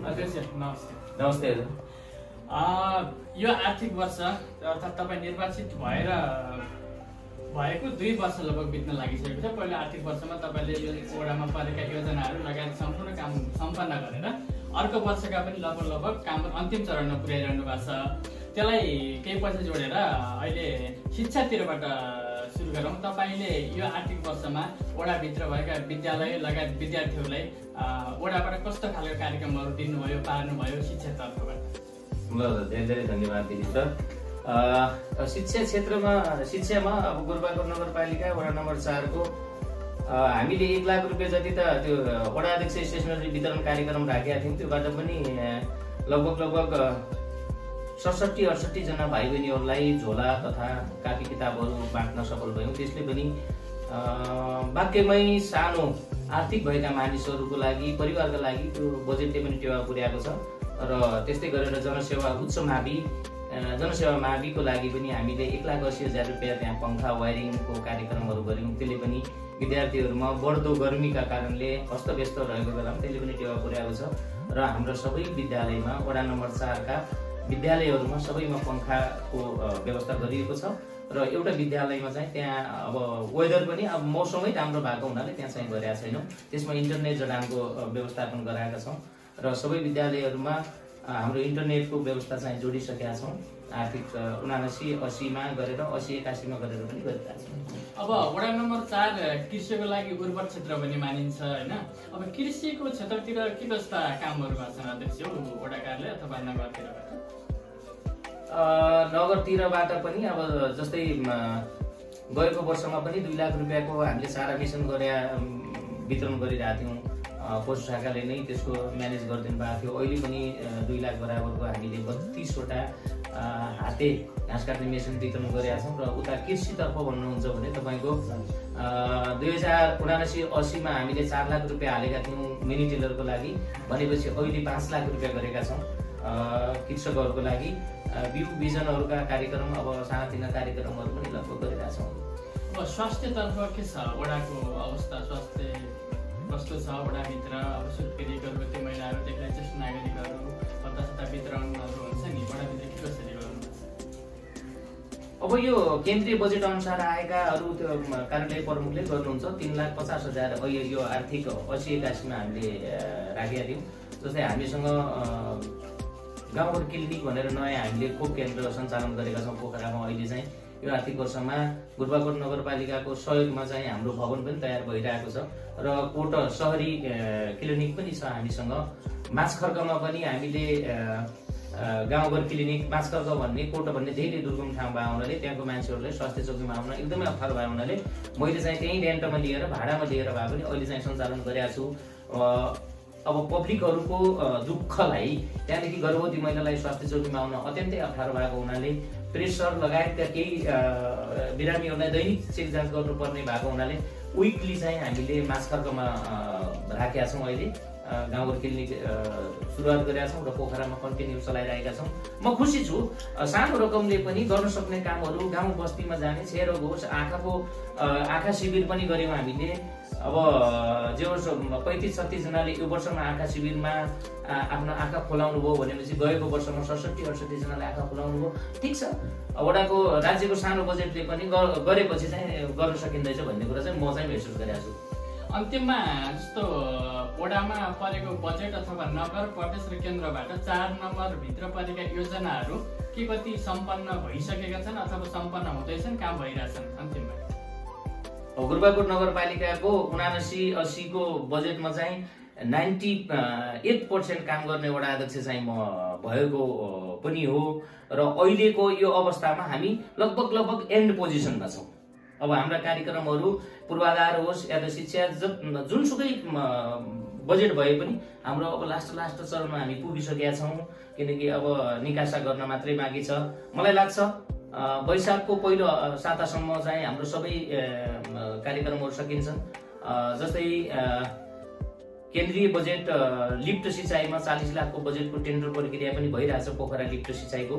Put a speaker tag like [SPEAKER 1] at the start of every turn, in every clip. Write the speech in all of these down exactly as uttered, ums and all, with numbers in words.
[SPEAKER 1] अध्यक्ष नमस्ते।
[SPEAKER 2] नमस्ते हजुर।
[SPEAKER 1] यो आर्थिक वर्ष अर्थात् तपाईँ निर्वाचित भएर भएको दुई वर्ष लगभग बित्न लागिसकेको छ। पहिलो आर्थिक वर्षमा तपाईँले यो वडामा परेका योजनाहरू लगायत सम्पूर्ण काम सम्पन्न गरेर अर्को वर्षका पनि लगभग लगभग काम अन्तिम चरणमा पुर्याइरहनु भएको छ। त्यसलाई केही पैसा जोडेर अहिले शिक्षातिरबाट सुरु गरौँ। तपाईँले यो आर्थिक वर्षमा वडाभित्र भएका विद्यालय लगायत विद्यार्थीहरूलाई वडाबाट कस्तो खालको कार्यक्रमहरू दिनुभयो पार्नुभयो शिक्षातर्फबाट?
[SPEAKER 2] ल धेरै धेरै धन्यवाद दिदी सर। शिक्षा क्षेत्रमा शिक्षामा अब गुरुबाकुर नगरपालिका वडा नम्बर चारको हामीले एक लाख रुपियाँ जति त त्यो वडा अध्यक्ष स्टेसनरी वितरण कार्यक्रम राखेका थियौँ। त्योबाट पनि लगभग लगभग सडसठी अडसठी जना भाइ बहिनीहरूलाई झोला तथा कापी किताबहरू बाँड्न सफल भयौँ। त्यसले पनि वाक्यमै सानो आर्थिक भएका मानिसहरूको लागि परिवारका लागि त्यो बजेटले पनि टेवा पुर्याएको छ। र त्यस्तै गरेर जनसेवा उच्च मावि जनसेवा माविको लागि पनि हामीले एक लाख अस्सी हजार रुपियाँ त्यहाँ पङ्खा वायरिङको कार्यक्रमहरू गऱ्यौँ। त्यसले पनि विद्यार्थीहरूमा बढ्दो गर्मीका कारणले अस्तव्यस्त रहेको बेलामा त्यसले पनि टेवा पुर्याएको छ। र हाम्रो सबै विद्यालयमा वडा नम्बर चारका विद्यालयहरूमा सबैमा पङ्खाको व्यवस्था गरिएको छ। र एउटा विद्यालयमा चाहिँ त्यहाँ अब वेदर पनि अब मौसमै राम्रो भएको हुनाले त्यहाँ चाहिँ गरेका छैनौँ। त्यसमा इन्टरनेट जडानको व्यवस्थापन गराएका छौँ र सबै विद्यालयहरूमा हाम्रो इन्टरनेटको व्यवस्था चाहिँ जोडिसकेका छौँ। आर्थिक उनासी असीमा गरेर असी एकासीमा गरेर पनि गरिरहेका छौँ।
[SPEAKER 1] अब वडा नम्बर चार कृषिको लागि उर्वर क्षेत्र पनि मानिन्छ होइन? अब कृषिको क्षेत्रतिर के कस्ता कामहरू भएको छन् अध्यक्ष वडा कार्यालय अथवा नगरतिरबाट?
[SPEAKER 2] नगरतिरबाट पनि अब जस्तै गएको वर्षमा पनि दुई लाख रुपियाँको हामीले चारा मिसन गरे वितरण गरिरहेका थियौँ। पशु शाखाले नै त्यसको म्यानेज गरिदिनु भएको थियो। अहिले पनि दुई लाख बराबरको हामीले बत्तिसवटा हाते घाँस काट्ने मेसिन वितरण गरेका छौँ। र उता कृषितर्फ भन्नुहुन्छ भने तपाईँको दुई हजार उनासी असीमा हामीले चार लाख रुपियाँ हालेका थियौँ मिनी टेलरको लागि। भनेपछि अहिले पाँच लाख रुपियाँ गरेका छौँ कृषकहरूको लागि। बिउ बिजनहरूका कार्यक्रम अब सानातिना कार्यक्रमहरू पनि लगभग गरिरहेका छौँ।
[SPEAKER 1] अब स्वास्थ्यतर्फ के छ वडाको अवस्था? स्वास्थ्य कस्तो छ वडाभित्र? अब सुत्केरी गर्भवती महिलाहरूदेखि ज्येष्ठ नागरिकहरू हताशता वितरणहरू हुन्छ नि, वडाभित्र के कसरी गर्नुहुन्छ?
[SPEAKER 2] अब यो केन्द्रीय बजेट अनुसार आएकाहरू त्यो कार्यालय प्रमुखले गर्नुहुन्छ। तिन लाख पचास हजार अहिले यो आर्थिक असी एकासीमा हामीले राखेका थियौँ। जस्तै हामीसँग गाउँघर क्लिनिक भनेर नयाँ हामीले खोप केन्द्र सञ्चालन गरेका छौँ पोखरामा। अहिले चाहिँ यो आर्थिक वर्षमा गुरुबाकुर नगरपालिकाको सहयोगमा चाहिँ हाम्रो भवन पनि तयार भइरहेको छ र कोट सहरी क्लिनिक पनि छ हामीसँग। माछखर्कमा पनि हामीले गाउँघर क्लिनिक माछखर्क भन्ने कोट भन्ने धेरै दुर्गम ठाउँ भएको हुनाले त्यहाँको मान्छेहरूलाई स्वास्थ्य चौकीमा आउन एकदमै अप्ठ्यारो भएको हुनाले मैले चाहिँ त्यहीँ रेन्टमा लिएर भाडामा लिएर भए पनि अहिले चाहिँ सञ्चालन गरेको छु। अब पब्लिकहरूको दुःखलाई त्यहाँदेखि गर्भवती महिलालाई स्वास्थ्य चौकीमा आउन अत्यन्तै अप्ठ्यारो भएको हुनाले प्रेसर लगायतका केही बिरामीहरूलाई दैनिक चेक जाँच गर्नुपर्ने भएको हुनाले विकली चाहिँ हामीले माछखर्कमा राखेका छौँ। अहिले गाउँघर क्लिनिक सुरुवात गरेका छौँ र पोखरामा कन्टिन्यू चलाइरहेका छौँ। म खुसी छु सानो रकमले पनि गर्न सक्ने कामहरू गाउँ बस्तीमा जाने क्षयरोग होस्, आँखाको आँखा शिविर पनि गऱ्यौँ हामीले। अब जे होस् पैँतिस छत्तिसजनाले यो वर्षमा आँखा शिविरमा आफ्नो आँखा खोलाउनु भयो भनेपछि गएको वर्षमा सडसठी अडसठीजनाले आँखा खोलाउनु भयो। ठिक छ, वडाको राज्यको सानो बजेटले पनि गरेपछि चाहिँ गर्न सकिँदैछ भन्ने कुरा चाहिँ म चाहिँ महसुस गरेको छु।
[SPEAKER 1] अन्तिममा जस्तो वडामा परेको बजेट अथवा नगर प्रदेश र केन्द्रबाट चार नम्बरभित्र परेका योजनाहरू के कति सम्पन्न भइसकेका छन् अथवा सम्पन्न हुँदैछन्, काम भइरहेछन्? अन्तिममा
[SPEAKER 2] गुरुबाकुर नगरपालिकाको उनासी असीको बजेटमा चाहिँ नाइन्टी एट पर्सेन्ट काम गर्ने वडा अध्यक्ष चाहिँ म भएको पनि हो। र अहिलेको यो अवस्थामा हामी लगभग लगभग एन्ड पोजिसनमा छौँ। अब हाम्रा कार्यक्रमहरू पूर्वाधार होस् या त शिक्षा जुनसुकै बजेट भए पनि हाम्रो अब लास्ट लास्ट चरणमा हामी पुगिसकेका छौँ। किनकि अब निकासा गर्न मात्रै बाँकी छ। मलाई लाग्छ वैशाखको पहिलो सातासम्म चाहिँ हाम्रो सबै कार्यक्रमहरू सकिन्छन्। जस्तै केन्द्रीय बजेट लिफ्ट सिँचाइमा चालीस लाखको बजेटको टेन्डर प्रक्रिया पनि भइरहेछ पोखरा लिफ्ट सिँचाइको।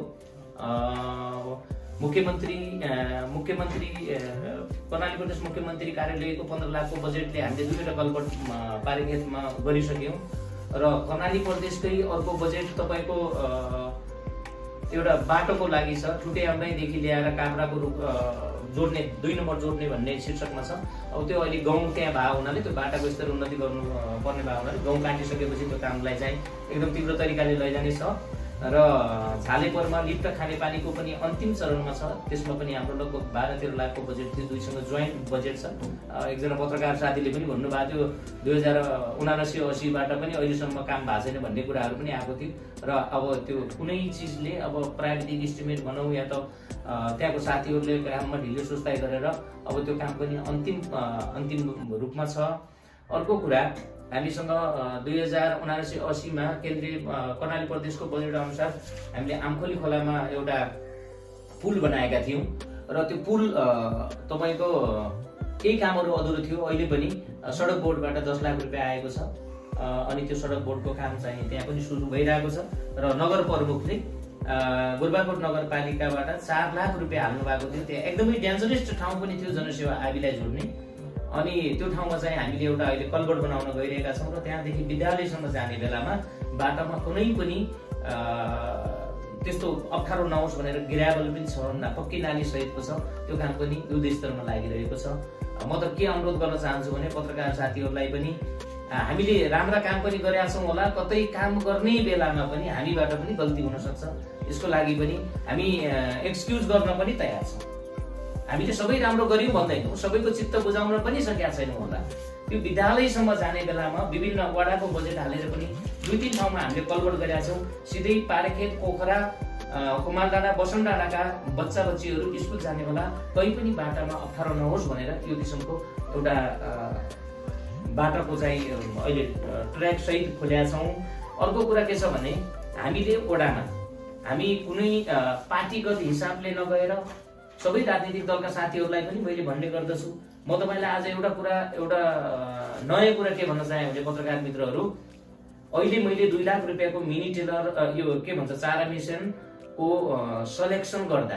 [SPEAKER 2] मुख्यमन्त्री मुख्यमन्त्री कर्णाली प्रदेश मुख्यमन्त्री कार्यालयको पन्ध्र लाखको बजेटले हामीले दुईवटा कल्भर्ट पारिखेतमा गरिसक्यौँ। र कर्णाली प्रदेशकै अर्को बजेट तपाईँको एउटा बाटोको लागि छ, ठुटे आम्राईदेखि ल्याएर काभ्राको रूप जोड्ने दुई नम्बर जोड्ने भन्ने शीर्षकमा छ। अब त्यो अहिले गाउँ त्यहाँ भएको हुनाले त्यो बाटाको स्तर उन्नति गर्नु पर्ने भएको हुनाले गाउँ काटिसकेपछि त्यो कामलाई चाहिँ एकदम तीव्र तरिकाले लैजाने छ। र झालेपरमा लिफ्ट खानेपानीको पनि अन्तिम चरणमा छ, त्यसमा पनि हाम्रो लगभग बाह्र तेह्र लाखको बजेट थियो, दुईसँग जोइन्ट बजेट छ। एकजना पत्रकार साथीले पनि भन्नुभएको थियो दुई हजार उनासी असीबाट पनि अहिलेसम्म काम भएको छैन भन्ने कुराहरू पनि आएको थियो। र अब त्यो कुनै चिजले अब प्राविधिक इस्टिमेट भनौँ या त त्यहाँको साथीहरूले काममा ढिलो सुस्ताइ गरेर अब त्यो काम पनि अन्तिम अन्तिम रूपमा छ। अर्को कुरा, हामीसँग दुई हजार उनासी असीमा केन्द्रीय कर्णाली प्रदेशको बजेट अनुसार हामीले आमखोली खोलामा एउटा पुल बनाएका थियौँ र त्यो पुल तपाईँको केही कामहरू अधुरो थियो। अहिले पनि सडक बोर्डबाट दस लाख रुपियाँ आएको छ अनि त्यो सडक बोर्डको काम चाहिँ त्यहाँ पनि सुरु भइरहेको छ। र नगर प्रमुखले गोलबाकोट नगरपालिकाबाट चार लाख रुपियाँ हाल्नु भएको थियो। त्यहाँ एकदमै डेन्जरस ठाउँ पनि थियो जनसेवा आबिलाई जोड्ने, अनि त्यो ठाउँमा चाहिँ हामीले एउटा अहिले कल्भर्ट बनाउन गइरहेका छौँ र त्यहाँदेखि विद्यालयसम्म जाने बेलामा बाटोमा कुनै पनि त्यस्तो अप्ठ्यारो नहोस् भनेर ग्राभल पनि छ, पक्की नाली सहितको छ, त्यो काम पनि युद्धस्तरमा लागिरहेको छ। म त के अनुरोध गर्न चाहन्छु भने पत्रकार साथीहरूलाई पनि हामीले राम्रा काम पनि गरेका छौँ होला, कतै काम गर्ने बेलामा पनि हामीबाट पनि गल्ती हुन सक्छ। यसको लागि पनि हामी एक्सक्युज गर्न पनि तयार छौँ। हामीले सबै राम्रो गर्यौँ भन्दैनौँ, सबैको चित्त बुझाउन पनि सकेका छैनौँ होला। त्यो विद्यालयसम्म जाने बेलामा विभिन्न वडाको बजेट हालेर पनि दुई तिन ठाउँमा हामीले कल्भर्ट गरेका छौँ। सिधै पारेखेत, पोखरा, कुमाल डाँडा, बसन्त डाँडाका बच्चा बच्चीहरू स्कुल जाने बेला कहीँ पनि बाटामा अप्ठ्यारो नहोस् भनेर यो किसिमको एउटा बाटाको चाहिँ अहिले ट्र्याक सहित खोलेका छौँ। अर्को कुरा के छ भने हामीले वडामा हामी कुनै पार्टीगत हिसाबले नगएर सबै राजनीतिक दलका साथीहरूलाई पनि मैले भन्ने गर्दछु। म तपाईँलाई आज एउटा कुरा एउटा नयाँ कुरा के भन्न चाहे भने पत्रकार मित्रहरू, अहिले मैले दुई लाख रुपियाँको मिनी टेलर यो के भन्छ चारा मिसनको सलेक्सन गर्दा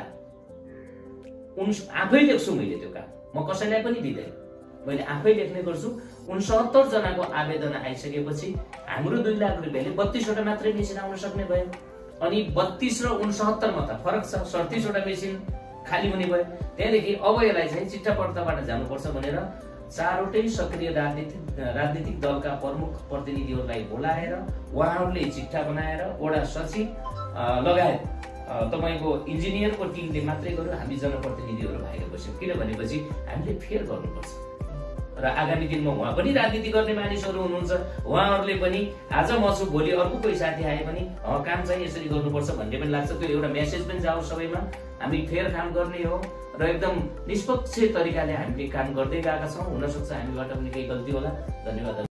[SPEAKER 2] उन आफै लेख्छु मैले त्यो काम, म कसैलाई पनि दिँदैन, मैले आफै लेख्ने गर्छु। उनसत्तर जनाको आवेदन आइसकेपछि हाम्रो दुई लाख रुपियाँले बत्तीसवटा मात्रै मेसिन आउन सक्ने भयो। अनि बत्तीस र उनसत्तरमा त फरक छ, सडतिसवटा मेसिन खाली हुने भयो। त्यहाँदेखि अब यसलाई चाहिँ चिट्ठा पर्दाबाट जानुपर्छ भनेर चारवटै सक्रिय राजनीतिक राजनीतिक दलका प्रमुख प्रतिनिधिहरूलाई बोलाएर उहाँहरूले चिट्ठा बनाएर वडा सचिव लगायत तपाईँको इन्जिनियरको टिमले मात्रै गर्यो, हामी जनप्रतिनिधिहरू बाहिर बस्यौँ। किन भनेपछि हामीले फेर गर्नुपर्छ र आगामी दिनमा उहाँ पनि राजनीति गर्ने मानिसहरू हुनुहुन्छ, उहाँहरूले पनि आज म छु भोलि अर्को कोही साथी आए पनि काम चाहिँ यसरी गर्नुपर्छ भन्ने पनि लाग्छ। त्यो एउटा मेसेज पनि जाओस् सबैमा, हामी फेर काम गर्ने हो र एकदम निष्पक्ष तरिकाले हामीले काम गर्दै गएका छौँ। हुनसक्छ हामीबाट पनि केही गल्ती होला। धन्यवाद।